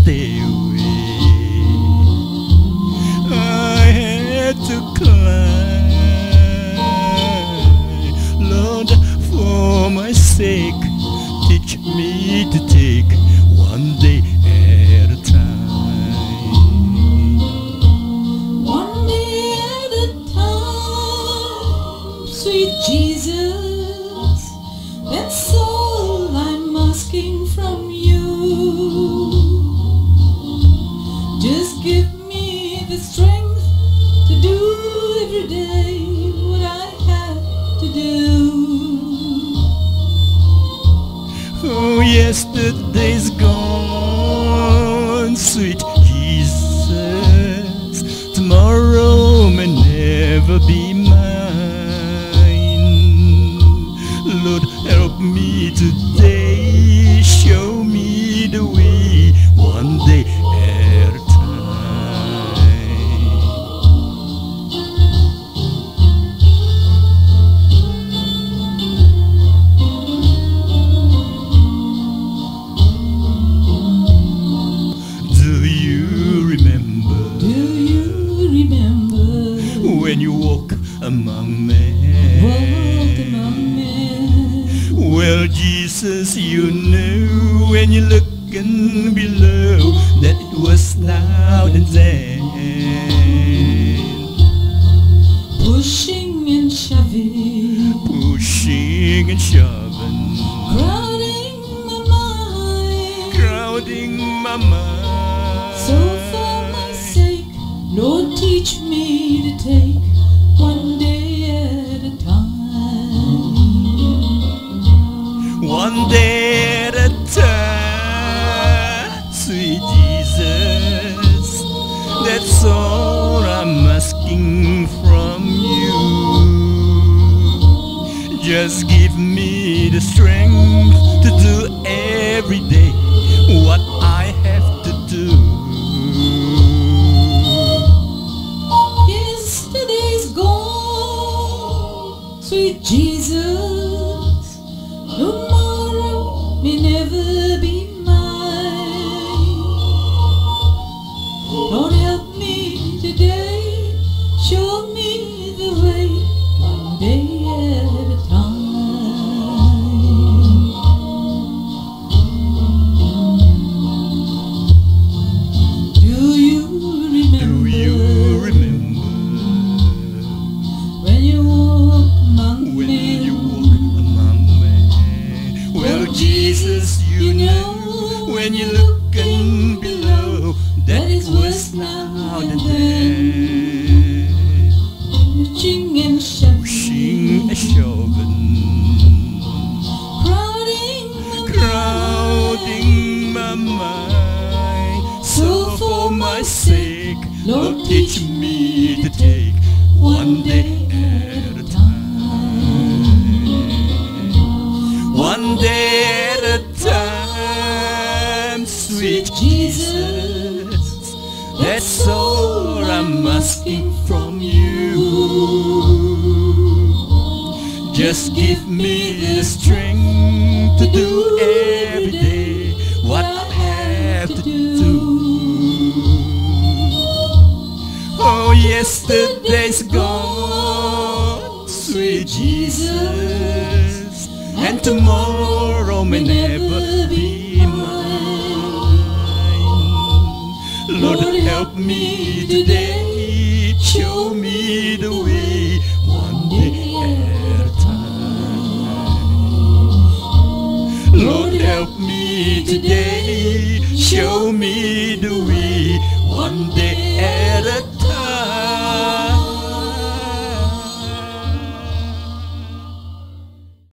stay away. I had to climb, Lord, for my sake, teach me to take one day at a time. One day at a time, sweet Jesus, that's all I'm asking from you. Just give me the strength to do every day what I have to do. Oh, yesterday's gone, sweet Jesus. Tomorrow may never be mine. Lord, help me today, show me the way, one day at a time. Do you remember when you walk among men? Walk among men. Well, Jesus, you knew when you're looking below that it was now and then. Pushing and shoving, Pushing and shoving, crowding my mind. crowding my mind. So for my sake, Lord, teach me to take one day at a time. One day at a time, sweet Jesus, that's all I'm asking from you. Just give me the strength to do every day what I have to do. Yesterday's gone, sweet Jesus. Tomorrow may never be mine. Lord, help me today, show me the way, one day at a time. Do you remember when you walk among When men? you walk among men, well, Jesus, you know when you're looking below that it was now and then. Pushing and shoving, Pushing and shoving, crowding my mind. So for my sake, Lord, teach me to take one day at a time. One day at a time, sweet Jesus, that's all I'm asking from you. Just give me the strength to do every day what I have to do. Oh, yesterday's gone, sweet Jesus, and tomorrow may never be mine. Lord, help me today, show me the way, one day at a time. Lord, help me today, show me the way, one day